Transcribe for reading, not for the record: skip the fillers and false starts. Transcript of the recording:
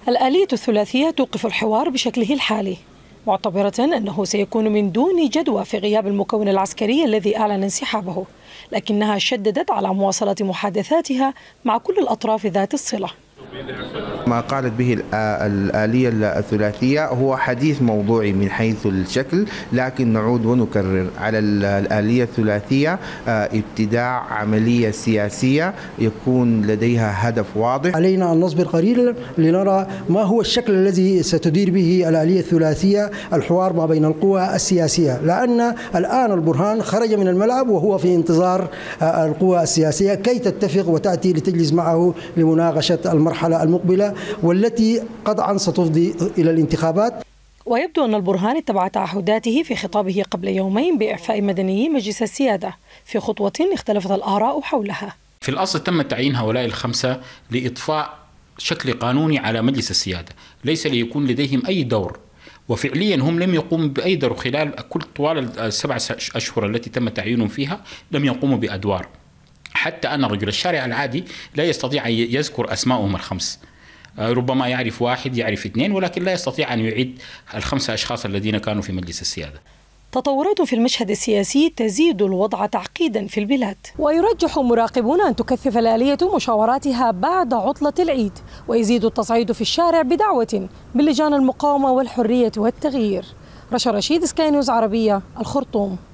الآلية الثلاثية توقف الحوار بشكله الحالي، معتبرة أنه سيكون من دون جدوى في غياب المكون العسكري الذي أعلن انسحابه، لكنها شددت على مواصلة محادثاتها مع كل الأطراف ذات الصلة. ما قالت به الآلية الثلاثية هو حديث موضوعي من حيث الشكل، لكن نعود ونكرر على الآلية الثلاثية ابتداع عملية سياسية يكون لديها هدف واضح. علينا أن نصبر قليلا لنرى ما هو الشكل الذي ستدير به الآلية الثلاثية الحوار ما بين القوى السياسية، لأن الآن البرهان خرج من الملعب وهو في انتظار القوى السياسية كي تتفق وتأتي لتجلس معه لمناقشة المرحلة المقبلة والتي قطعا ستفضي إلى الانتخابات. ويبدو أن البرهان اتبع تعهداته في خطابه قبل يومين بإعفاء مدنيي مجلس السيادة في خطوة اختلفت الآراء حولها. في الأصل تم تعيين هؤلاء الخمسة لإضفاء شكل قانوني على مجلس السيادة، ليس ليكون لديهم أي دور، وفعليا هم لم يقوموا بأي دور خلال طوال السبع أشهر التي تم تعيينهم فيها، لم يقوموا بأدوار. حتى أن رجل الشارع العادي لا يستطيع أن يذكر أسمائهم الخمس، ربما يعرف واحد يعرف اثنين، ولكن لا يستطيع أن يعيد الخمسة أشخاص الذين كانوا في مجلس السيادة. تطورات في المشهد السياسي تزيد الوضع تعقيدا في البلاد، ويرجح مراقبون أن تكثف الآلية مشاوراتها بعد عطلة العيد، ويزيد التصعيد في الشارع بدعوة باللجان المقاومة والحرية والتغيير. رشا رشيد، سكاي نيوز عربية، الخرطوم.